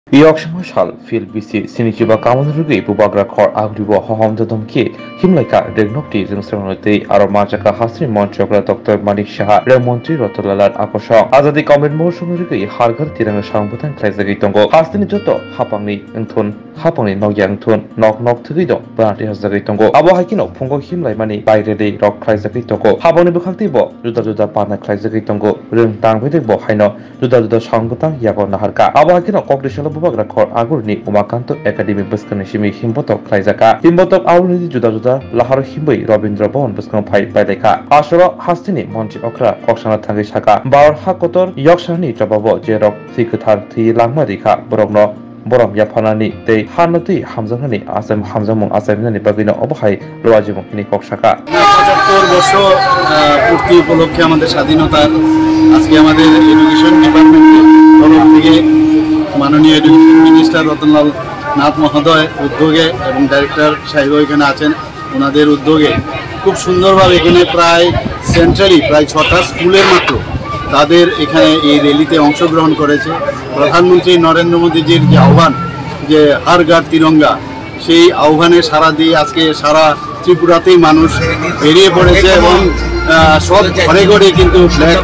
Yokshimashal fil bisi sinichiba kamadrugi bubagra khor agribo hohomdodamki himlaika degnokti jingsamanote aro majaka hasri monchokra Dr. Manik Shaha Mantri Rotolalar akosho azadi comment moshonrugi hargar tiranga sangbutan klaizagi tongo hasni joto hapangni engthon hapangni nogyang thon nok thugi dong brati hasagi tongo abo hakino phungo himlaimani bairede rok klaizagi tongo haboni bukhaktibo juda pana klaizagi tongo rung tangbedebo haino juda sangbutan yago naharka abo hakino kokdishalo bubagra khor agurni umakanto academy buskani shimi himbotok klaizaka himbotok aurni juda lahar himbai Rabindra Bhavan buskang phai baideka asoro hastini monchi okra koksana thangi saka bar hakotor yokshani jababo jerok sikuthar thi langma dikha borokno borom yaphanani tei hanati hamjanani asam hamjamung asamnani bagino obhai loajimung ni koksaka 75 বছর পূর্তি উপলক্ষে আমাদের স্বাধীনতার আজকে আমাদের education ডিপার্টমেন্টের তরফ থেকে মাননীয় এডুকেশন মিনিস্টার রতনলাল নাথ মহোদয় উদ্যোগে এবং ডাইরেক্টর সাহেব এখানে আছেন ওনাদের উদ্যোগে খুব সুন্দরভাবে এখানে প্রায় সেন্ট্রালি প্রায় 6টা স্কুলের মাত্র তাদের এখানে এই র্যালিতে অংশগ্রহণ করেছে প্রধানমন্ত্রী নরেন্দ্র মোদীজির যে আহ্বান যে হর ঘর তিরঙ্গা সেই আহ্বানে সাড়া দিয়ে আজকে সারা ত্রিপুরাতেই মানুষ বেরিয়ে পড়েছে এবং সব ঘরে ঘরে কিন্তু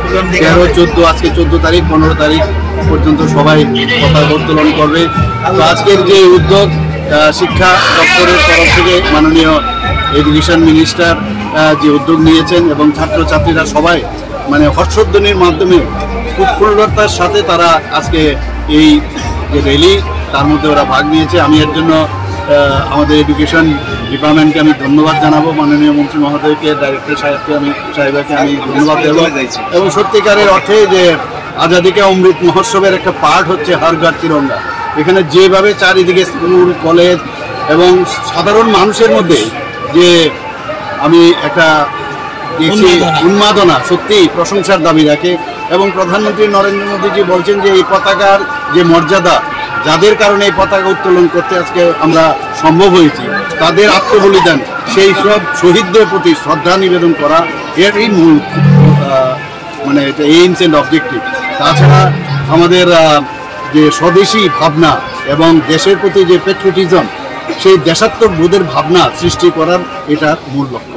13-14 আজকে 14 তারিখ 15 তারিখ পর্যন্ত সবাই পতাকা উত্তোলন করবে তো আজকের যে উদ্যোগ শিক্ষা দপ্তরের তরফ থেকে মাননীয় এডুকেশন মিনিস্টার যে উদ্যোগ নিয়েছেন এবং ছাত্রছাত্রীরা সবাই মানে হর্ষধ্বনির মাধ্যমে উৎফুল্লতার সাথে তারা আজকে এই যে র্যালি তার মধ্যে ওরা ভাগ নিয়েছে আমি এর জন্য আমাদের এডুকেশন ডিপার্টমেন্টকে আমি ধন্যবাদ জানাবো মাননীয় মন্ত্রী মহোদয়কে ডাইরেক্টর সাহেবকে আমি ধন্যবাদ দেবো এবং সত্যিকারের অর্থে যে আজাদি কা অমৃত মহোৎসবের একটা পার্ট হচ্ছে হর ঘর তিরঙ্গা এখানে যেভাবে চারিদিকে স্কুল কলেজ এবং সাধারণ মানুষের মধ্যে যে আমি একটা দেখছি উন্মাদনা সত্যি প্রশংসার দাবি রাখে এবং প্রধানমন্ত্রী নরেন্দ্র মোদীজি বলছেন যে এই পতাকার যে মর্যাদা যাদের কারণে এই পতাকা উত্তোলন করতে আজকে আমরা সম্ভব হয়েছি তাদের আত্মবলিদান সেই সব শহীদদের প্রতি শ্রদ্ধা নিবেদন করা এরই মূল মানে এটা এইমস এন্ড অবজেক্টিভ তাছাড়া আমাদের যে স্বদেশী ভাবনা এবং দেশের প্রতি যে প্যাট্রিয়টিজম সেই দেশাত্মবোধের ভাবনা সৃষ্টি করার এটা মূল লক্ষ্য